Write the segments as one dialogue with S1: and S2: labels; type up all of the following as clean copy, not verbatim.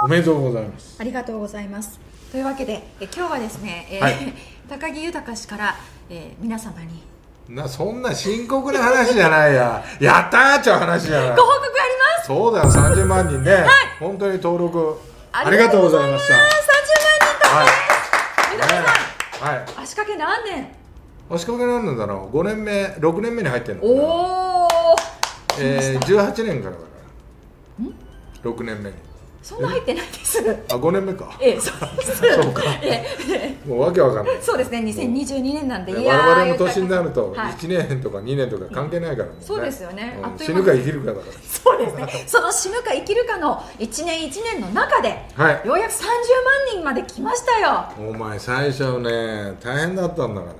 S1: おめでとうございます。
S2: ありがとうございます。というわけで今日はですね、高木豊氏から、皆様に
S1: そんな深刻な話じゃないや。やったーって話じゃない。
S2: ご報告あります。
S1: そうだよ、30万人ね、本当に登録ありがとうございました。
S2: 30万人達成。豊さん、
S1: はい、
S2: 足掛け何年？
S1: 足掛け何年だろう。5年目、6年目に入ってるの。
S2: おお。
S1: 18年からだから。6年目に。
S2: そんな入ってないです。
S1: あ、5年目か。
S2: そうです。
S1: そうか。もうわけわかんない。
S2: そうですね。2022年なんで。
S1: 我々の年になると1年とか2年とか関係ないからね。
S2: そうですよね。
S1: 死ぬか生きるかだから。
S2: そうですね。その死ぬか生きるかの1年1年の中で、ようやく30万人まで来ましたよ。お
S1: 前最初ね、大変だったんだから。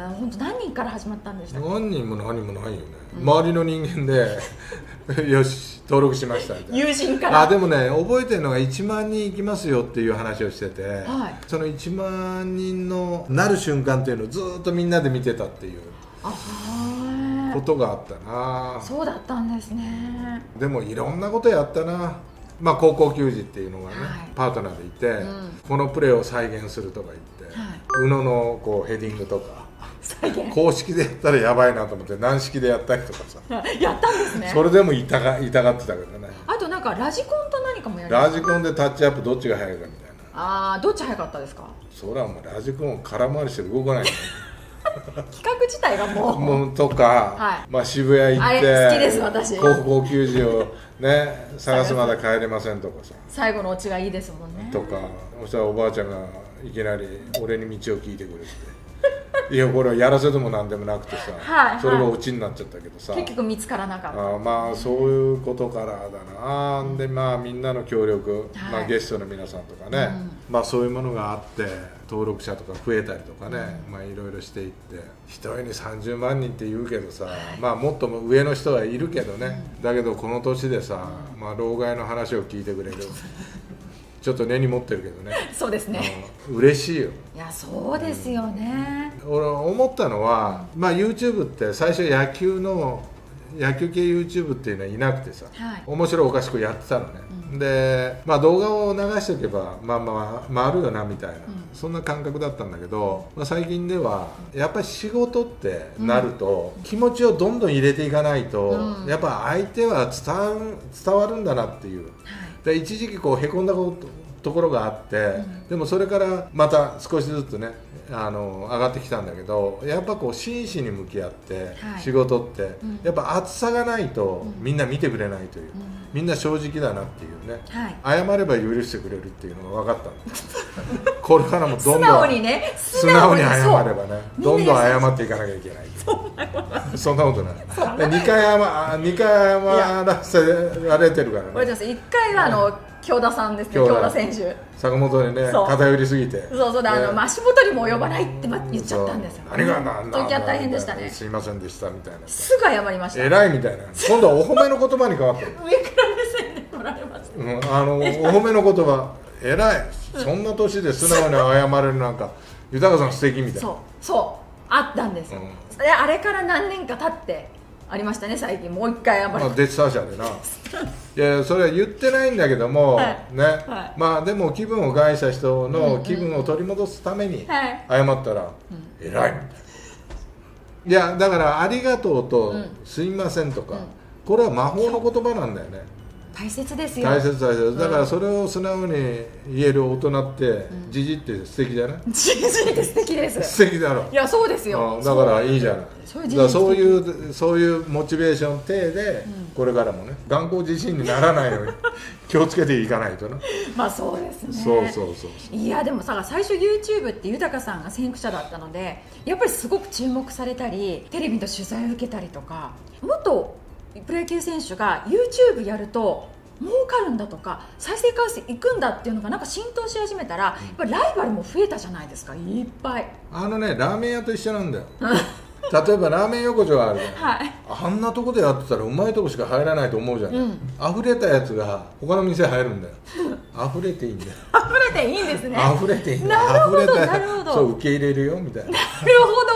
S2: 本当何人から始まったんでしたっけ？
S1: 何人も何人もないよね。周りの人間でよし登録しましたみたいな。
S2: 友人から。
S1: でもね、覚えてるのが1万人行きますよっていう話をしてて、その1万人のなる瞬間っていうのをずっとみんなで見てたっていうことがあったな。
S2: そうだったんですね。
S1: でもいろんなことやったな。高校球児っていうのがね、パートナーでいて、このプレーを再現するとか言って、宇野のこうヘディングとか公式でやったらやばいなと思って軟式でやったりとかさ
S2: やったんですね。
S1: それでも痛がってたけどね。
S2: あとなんかラジコンと何かもやりました。
S1: ラジコンでタッチアップどっちが速いかみたいな。
S2: どっち速かったですか？
S1: そりゃもうラジコン空回りして動かない
S2: 企画自体がも
S1: うとか、渋谷行って
S2: 好きです私。
S1: 高校球児をね探すまで帰れませんとかさ、
S2: 最後のオチがいいですもんね。
S1: とか、そしたらおばあちゃんがいきなり俺に道を聞いてくれていやこれはやらせでもなんでもなくてさ、それがオチになっちゃったけどさ、
S2: 結局見つからなかった。
S1: そういうことからだな。でみんなの協力、ゲストの皆さんとかね、そういうものがあって登録者とか増えたりとかね、いろいろしていって、一人に30万人って言うけどさ、もっと上の人はいるけどね、だけどこの年でさ、老害の話を聞いてくれるちょっと根に持ってるけどね。
S2: そうですね。
S1: 嬉しいよ。
S2: いや、そうですよね。
S1: 俺思ったのは、YouTube って最初野球系 YouTube っていうのはいなくてさ、面白おかしくやってたのね。で、動画を流しておけば回るよなみたいな、そんな感覚だったんだけど、最近ではやっぱり仕事ってなると、気持ちをどんどん入れていかないと、やっぱ相手は伝わるんだなっていう。で一時期こうへこんだところがあって、でもそれからまた少しずつね上がってきたんだけど、やっぱこう真摯に向き合って、仕事ってやっぱ厚さがないとみんな見てくれないという、みんな正直だなっていうね、謝れば許してくれるっていうのが分かったのこれからもどんどん素直に謝ればね、どんどん謝っていかなきゃいけない。そんなことない。2回謝らせられてるからね。
S2: 1回は京田さんですね。京田選手、
S1: 坂本にね偏りすぎて、
S2: 足元にも及ばないって言っちゃったんですよ。
S1: 何がなんだ、
S2: 時は大変でしたね。
S1: すいませんでしたみたいな、
S2: すぐ謝りました。
S1: 偉いみたいな。今度はお褒めの言葉に変わってる。
S2: 上から目線で取られます。
S1: お褒めの言葉、偉い、そんな年で素直に謝れるなんか豊さん素敵みたいな。そうあったんですよ。あれから何年か経ってありましたね。最近もう一回謝る。デッサー社でな。いや、それは言ってないんだけども、ね、でも気分を害した人の気分を取り戻すために謝ったら偉いみたいな。いや、だからありがとうとすいませんとか、これは魔法の言葉なんだよね。
S2: 大切ですよ。
S1: 大切。だからそれを素直に言える大人ってじじって素敵じゃない？
S2: じじって素敵です。
S1: 素敵だろ。
S2: いや、そうですよ。
S1: だからいいじゃない。そういうモチベーション体でこれからもね、頑固自身にならないように気をつけていかないとな。
S2: そうですね。
S1: そう
S2: いや、でも最初 YouTube って豊さんが先駆者だったので、やっぱりすごく注目されたり、テレビの取材を受けたりとか、もっとプロ野球選手が YouTube やると儲かるんだとか、再生回数いくんだっていうのがなんか浸透し始めたら、やっぱりライバルも増えたじゃないですか。いっぱい。
S1: ラーメン屋と一緒なんだよ。例えばラーメン横丁があるじゃん、あんなとこでやってたらうまいとこしか入らないと思うじゃん、溢れたやつが他の店入るんだよ。溢れていいんだよ。
S2: 溢れていいんですね。
S1: 溢れていいんだ。
S2: なるほど、なるほど。
S1: そう、受け入れるよみたいな。
S2: なるほどね。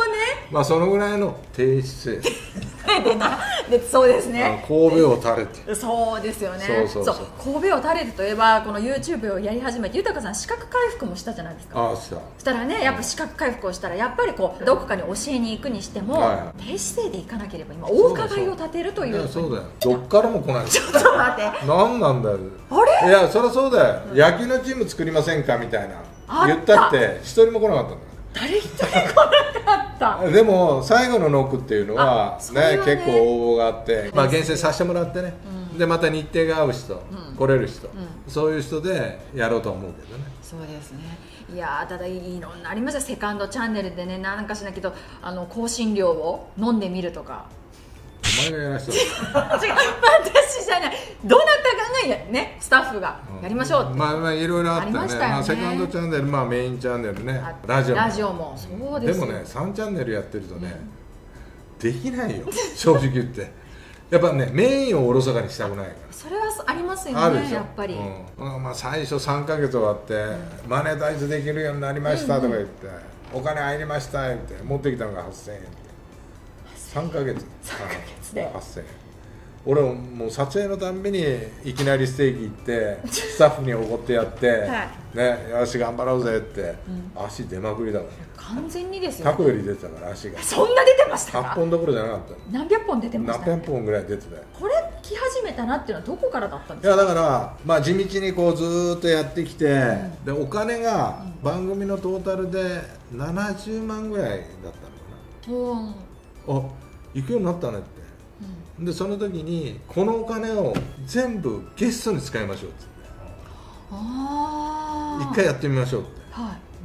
S1: まあそのぐらいの低姿勢
S2: でそうですね、
S1: 神戸を垂れて、
S2: そうですよね、
S1: そう
S2: 神戸を垂れてといえば、この YouTube をやり始めて豊さん視覚回復もしたじゃないですか。したらね、やっぱ視覚回復をしたらやっぱりこうどこかに教えに行くにしても、低姿勢で行かなければ、今お伺いを立てるという。
S1: そうだよ、どっからも来ない。
S2: ちょっと待って、
S1: 何なんだよ、あれ、いやそりゃそうだよ、野球のチーム作りませんかみたいな言ったって一人も来なかったんだ。
S2: 誰一人来なかった。
S1: でも最後のノックっていうのはね、結構応募があって、まあ厳選させてもらってね、でまた日程が合う人、来れる人、そういう人でやろうと思うけどね。
S2: そうですね。いやただいろんなありますよ。セカンドチャンネルでね、なんかしないけど香辛料を飲んでみるとか。
S1: お前がやらせた
S2: 違う、私じゃない、どなたかがね、スタッフがやりましょうって、
S1: まあいろいろあってね、セカンドチャンネル、まあメインチャンネルね、ラジオも
S2: そうです。
S1: でもね、3チャンネルやってるとね、できないよ正直言って。やっぱね、メインをおろそかにしたくないから。
S2: それはありますよね、やっぱり。
S1: まあ最初3ヶ月終わってマネタイズできるようになりましたとか言って、お金入りましたって持ってきたのが8000円って、3ヶ月で8000円。俺もう撮影のたんびにいきなりステーキ行ってスタッフにおごってやってね、よし頑張ろうぜって、足出まくりだから。
S2: 完全にですよ。
S1: 過去より出てたから、足が
S2: そんな出てましたか。
S1: 8本どころじゃなかった。
S2: 何百本出てました。
S1: 何百本ぐらい出てたよ。
S2: これ来始めたなっていうのはどこからだったんです
S1: か。いやだからまあ地道にこうずーっとやってきて、でお金が番組のトータルで70万ぐらいだったのかな。あ、行くようになったねって。でその時にこのお金を全部ゲストに使いましょうって一回やってみましょうって、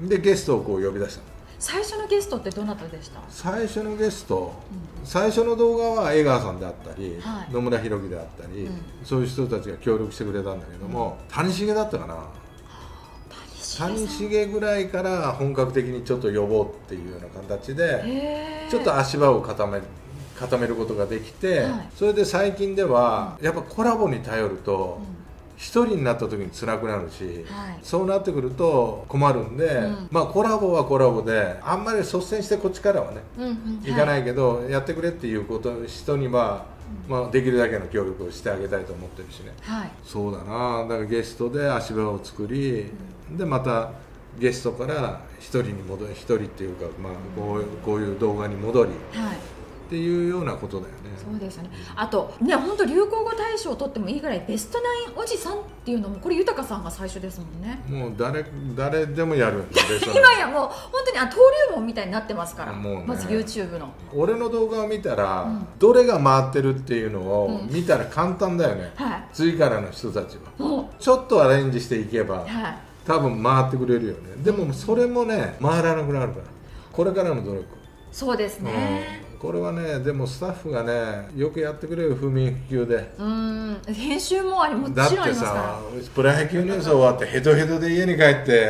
S1: でゲストをこう呼び出した。
S2: 最初のゲストってどなたでした。
S1: 最初のゲスト、最初の動画は江川さんであったり、野村弘樹であったり、そういう人たちが協力してくれたんだけども、谷繁だったかな。谷繁ぐらいから本格的にちょっと呼ぼうっていうような形でちょっと足場を固めることができて、それで最近ではやっぱコラボに頼ると一人になった時に辛くなるし、そうなってくると困るんで、まあコラボはコラボであんまり率先してこっちからはねいかないけど、やってくれっていう人にはまあできるだけの協力をしてあげたいと思ってるしね。そうだな、だからゲストで足場を作り、でまたゲストから一人っていうか、まあこういう動画に戻り、っていうようなことだよね。
S2: そうですよね。あとね、本当流行語大賞を取ってもいいぐらいベストナインおじさんっていうのもこれ豊さんが最初ですもんね。
S1: もう誰でもやるんで
S2: 今やもう本当に登竜門みたいになってますから、ね、まず YouTube の
S1: 俺の動画を見たら、どれが回ってるっていうのを見たら簡単だよね、次からの人たちはちょっとアレンジしていけば、多分回ってくれるよね。でもそれもね回らなくなるから、これからの努力。
S2: そうですね、
S1: これはね、でもスタッフがねよくやってくれる、不眠不休で。
S2: 編集ももちろんありますから。だってさ、
S1: プロ野球ニュース終わってヘトヘトで家に帰って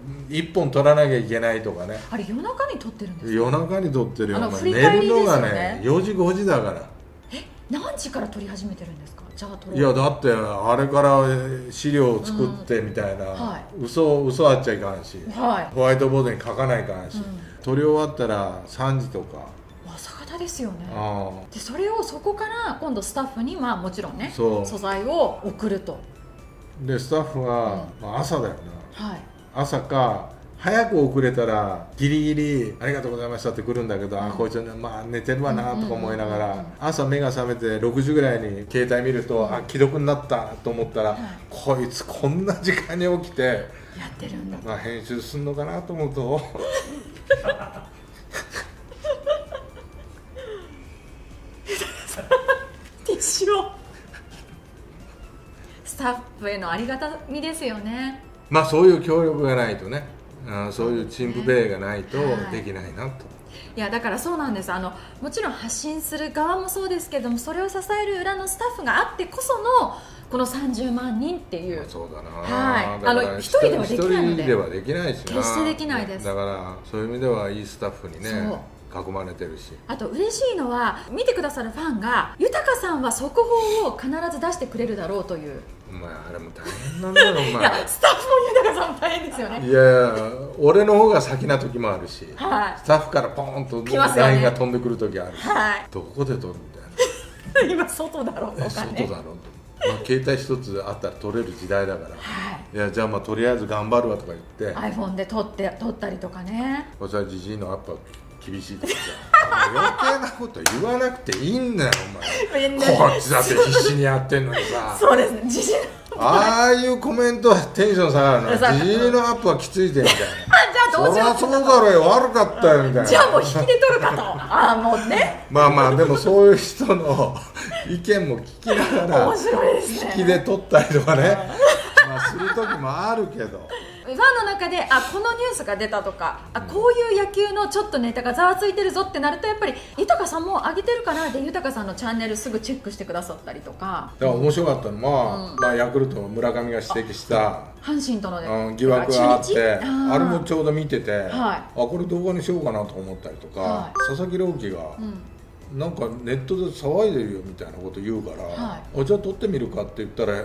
S1: 1本撮らなきゃいけないとかね。
S2: あれ夜中に撮ってるんですか。
S1: 夜中に撮ってるよ。
S2: 寝る
S1: のがね4時5時だから。
S2: 何時から撮り始めてるんですか。じゃあ
S1: いやだってあれから資料を作ってみたいな、嘘あっちゃいかんし、ホワイトボードに書かないかんし、撮り終わったら3時とか。
S2: 朝方ですよね。でそこから今度スタッフにもちろんね素材を送ると。で
S1: スタッフは、朝だよな、朝か早く遅れたらギリギリありがとうございましたって来るんだけど、こいつ寝てるわなとか思いながら、朝目が覚めて6時ぐらいに携帯見ると、既読になったと思ったら、こいつこんな時間に起きて
S2: やってるんだ、
S1: 編集すんのかなと思うと
S2: スタッフへのありがたみですよね。
S1: そういう協力がないとね、そういうチームプレーがないとできないなと。
S2: いやだからそうなんです。もちろん発信する側もそうですけども、それを支える裏のスタッフがあってこそのこの30万人っていう。
S1: そうだな、
S2: 一人ではできないので。
S1: 一人ではできないしな、
S2: 決してできないです。
S1: だからそういう意味ではいいスタッフにね囲まれてるし、
S2: あと嬉しいのは見てくださるファンが豊さんは速報を必ず出してくれるだろうという。
S1: お前あれも大変なんだよお前。
S2: いやスタッフも豊さんも大変ですよね。
S1: いや俺の方が先な時もあるし、
S2: はい、
S1: スタッフからポーンと
S2: 来ますよね、
S1: LINE が飛んでくる時あるし、
S2: はい、
S1: どこで撮るみたいな
S2: 今外だろうとかね、
S1: 外だろうと、まあ、携帯一つあったら撮れる時代だから、
S2: はい、
S1: いやじゃあまあとりあえず頑張るわとか言って
S2: iPhone で撮ったりとかね。
S1: これはジジイのアップは厳しいとかさ余計なこと言わなくていいんだよお前こっちだって必死にやってんのにさ
S2: そうですね、ジジイ
S1: ああいうコメントはテンション下がるの。ジジイのアップはきついぜみたいな
S2: じゃあどうしよう、
S1: そりゃそうだろうよ悪かったよみたいな、
S2: じゃあもう引きで撮るかとああもうね、
S1: まあまあでもそういう人の意見も聞きながら
S2: 面白いですね、
S1: 引きで撮ったりとかねまあする時もあるけど、
S2: ファンの中でこのニュースが出たとかこういう野球のちょっとネタがざわついてるぞってなると、やっぱり豊さんも上げてるからで豊さんのチャンネルすぐチェックしてくださったりとか。
S1: だから面白かったのは、まあ、ヤクルトの村上が指摘した
S2: 阪神との、
S1: 疑惑があって
S2: あ
S1: れもちょうど見てて、
S2: はい、
S1: これ動画にしようかなと思ったりとか、
S2: はい、
S1: 佐々木朗希が、なんかネットで騒いでるよみたいなこと言うから、はい、じゃあ撮ってみるかって言ったら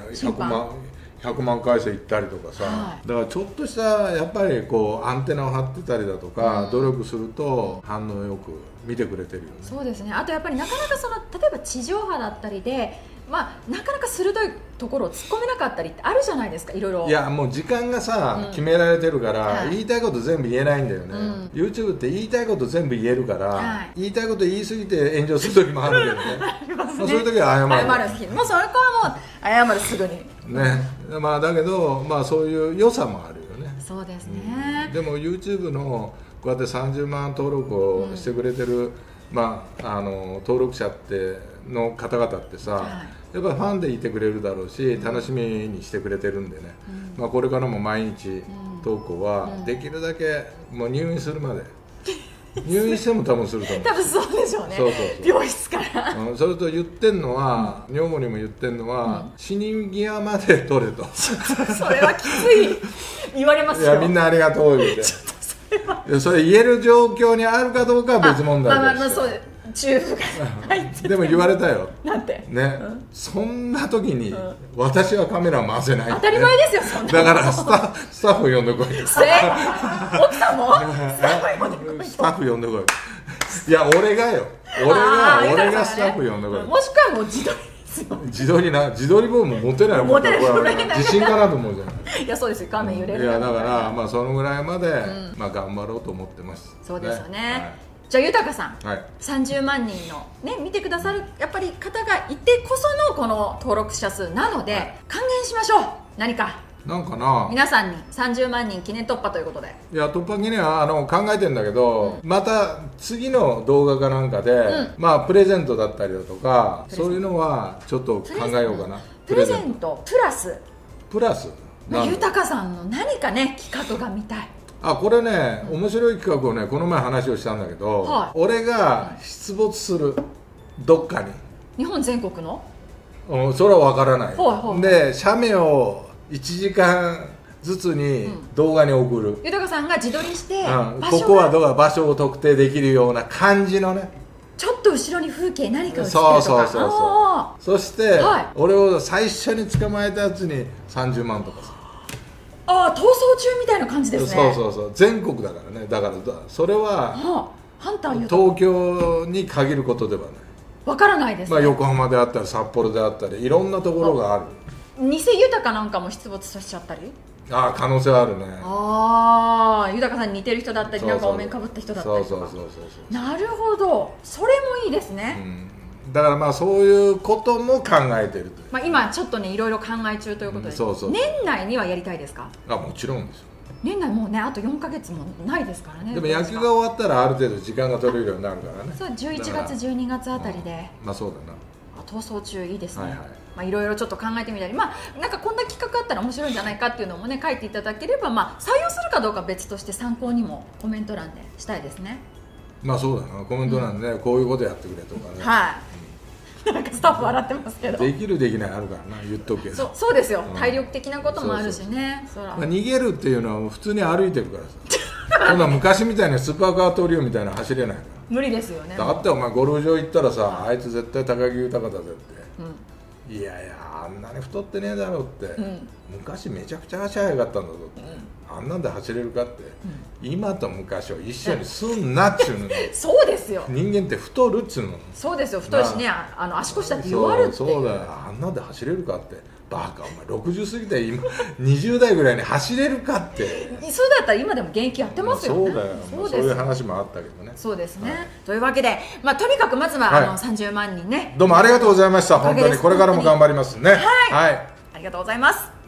S1: 100万回生いったりとかさ、はい、だからちょっとしたやっぱりこうアンテナを張ってたりだとか、努力すると反応よく見てくれてるよね。
S2: そうですね。あとやっぱりなかなか例えば地上波だったりで、まあ、なかなか鋭いところを突っ込めなかったりってあるじゃないですか、いろいろ。
S1: いやもう時間がさ、決められてるから、はい、言いたいこと全部言えないんだよね、YouTube って言いたいこと全部言えるから、はい、言いたいこと言い過ぎて炎上する時もあるけどねまあそういう時は謝る
S2: 日もうそれからもう謝るすぐに
S1: ね、まあだけど、まあ、そういう良さもあるよね。
S2: そうですね、
S1: でも YouTube のこうやって30万登録をしてくれてる、まあ、登録者の方々ってさ、はい、やっぱりファンでいてくれるだろうし、楽しみにしてくれてるんでね、まあ、これからも毎日投稿はできるだけもう入院するまで入院しても多分すると思う。
S2: 多分そうでしょうね。そう病室から、
S1: それと言ってんのは、女房にも言ってんのは、死に際まで取れと
S2: それはきつい言われますよ。
S1: いやみんなありがとう言ってそれ言える状況にあるかどうかは別問題です。
S2: そうチューブが入ってて
S1: でも言われたよ。
S2: なんて
S1: ね、そんな時に私はカメラ回せないって、
S2: 当たり前ですよ。そんな
S1: だからスタッフ呼んでこい。
S2: 奥さんもスタッフ呼んでこい。
S1: スタッフ呼んでこい。いや俺がスタッフ呼んでこい。
S2: もしくはもう自撮りですよ。
S1: 自撮り棒も持てないもん。自信かなと思うじゃない。
S2: いやそうですよ、画面揺れる。
S1: いやだからまあそのぐらいまでまあ頑張ろうと思ってます。
S2: そうですよね。じゃあ豊さん、30万人の、ね、見てくださるやっぱり方がいてこそのこの登録者数なので、還元しましょう。何か
S1: なんかな、
S2: 皆さんに30万人記念突破ということで。
S1: いや突破記念は考えてんだけど、また次の動画かなんかで、まあプレゼントだったりだとかそういうのはちょっと考えようかな。
S2: プレゼントプラス豊さんの何かね企画が見たい。
S1: これね、面白い企画をねこの前話をしたんだけど、俺が出没するどっかに、
S2: 日本全国の、
S1: それは分からない、で写メを1時間ずつに動画に送る、
S2: 豊さんが自撮りして、
S1: ここは場所を特定できるような感じのね、
S2: ちょっと後ろに風景何か映ってるとか、
S1: そして、俺を最初に捕まえたやつに30万とかさ、
S2: 逃走中みたいな感じですね。
S1: そう全国だからね。だからそれは東京に限ることではない、
S2: わからないですね。
S1: 横浜であったり札幌であったりいろんなところがある。
S2: 偽豊なんかも出没させちゃったり、
S1: 可能性あるね。
S2: 豊さんに似てる人だったり、なんかお面かぶった人だったりとか。なるほど、それもいいですね。
S1: だからまあそういうことも考えてるという、
S2: 今ちょっとねいろいろ考え中ということで、年内にはやりたいですか？
S1: もちろんですよ。
S2: 年内もうねあと4ヶ月もないですからね。
S1: でも野球が終わったらある程度時間が取れるようになるからね。
S2: そう、11月12月あたりで、
S1: そうだな。
S2: 逃走中いいですね。いろいろちょっと考えてみたり、なんかこんな企画あったら面白いんじゃないかっていうのもね書いていただければ、採用するかどうか別として参考にもコメント欄でしたいですね。
S1: そうだな、コメント欄でね、こういうことやってくれとかね。
S2: なんかスタッフ笑ってますけど、
S1: できるできないあるからな、言っとくけど。
S2: そうですよ、体力的なこともあるしね。
S1: 逃げるっていうのは普通に歩いてるからさそんな昔みたいなスーパーカートリオみたいな走れないか
S2: 無理ですよね。
S1: だってお前ゴルフ場行ったらさ、あいつ絶対高木豊だぜって、いやいやあんなに太ってねえだろって、昔めちゃくちゃ足速かったんだぞって、あんなんで走れるかって、今と昔を一緒にすんなっちゅうのに
S2: そうですよ、
S1: 人間って太るっちゅうの。
S2: そうですよ、太いしね、足腰だって弱るっていう。
S1: そうだよ、あんなんで走れるかって、バカお前60過ぎて今20代ぐらいに走れるかって。
S2: そうだったら今でも現役やってますよね。
S1: そうだよ、そういう話もあったけどね。
S2: そうですね、というわけで、とにかくまずは30万人ね、
S1: どうもありがとうございました。本当にこれからも頑張りますね。
S2: はい、ありがとうございます。